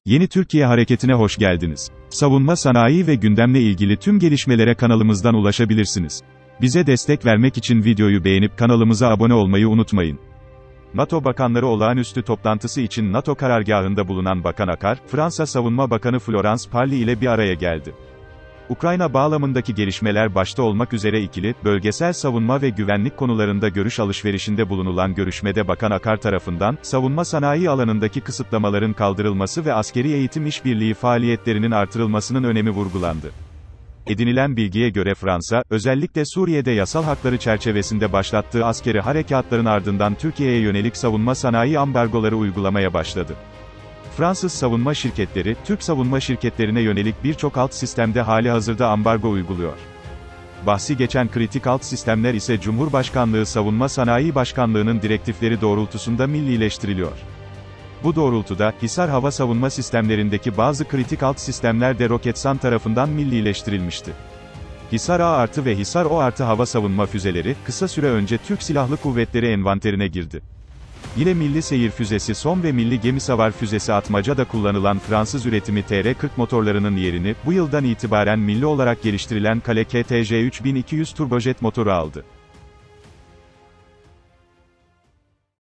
Yeni Türkiye Hareketi'ne hoş geldiniz. Savunma sanayi ve gündemle ilgili tüm gelişmelere kanalımızdan ulaşabilirsiniz. Bize destek vermek için videoyu beğenip kanalımıza abone olmayı unutmayın. NATO Bakanları Olağanüstü Toplantısı için NATO karargahında bulunan Bakan Akar, Fransa Savunma Bakanı Florence Parly ile bir araya geldi. Ukrayna bağlamındaki gelişmeler başta olmak üzere ikili, bölgesel savunma ve güvenlik konularında görüş alışverişinde bulunulan görüşmede Bakan Akar tarafından, savunma sanayi alanındaki kısıtlamaların kaldırılması ve askeri eğitim işbirliği faaliyetlerinin artırılmasının önemi vurgulandı. Edinilen bilgiye göre Fransa, özellikle Suriye'de yasal hakları çerçevesinde başlattığı askeri harekatların ardından Türkiye'ye yönelik savunma sanayi ambargoları uygulamaya başladı. Fransız savunma şirketleri, Türk savunma şirketlerine yönelik birçok alt sistemde halihazırda ambargo uyguluyor. Bahsi geçen kritik alt sistemler ise Cumhurbaşkanlığı Savunma Sanayi Başkanlığı'nın direktifleri doğrultusunda millileştiriliyor. Bu doğrultuda, Hisar hava savunma sistemlerindeki bazı kritik alt sistemler de Roketsan tarafından millileştirilmişti. Hisar A+ ve Hisar O+ hava savunma füzeleri, kısa süre önce Türk Silahlı Kuvvetleri envanterine girdi. Yine Milli Seyir Füzesi SOM ve Milli Gemisavar Füzesi Atmaca'da kullanılan Fransız üretimi TR-40 motorlarının yerini, bu yıldan itibaren milli olarak geliştirilen Kale KTJ 3200 turbojet motoru aldı.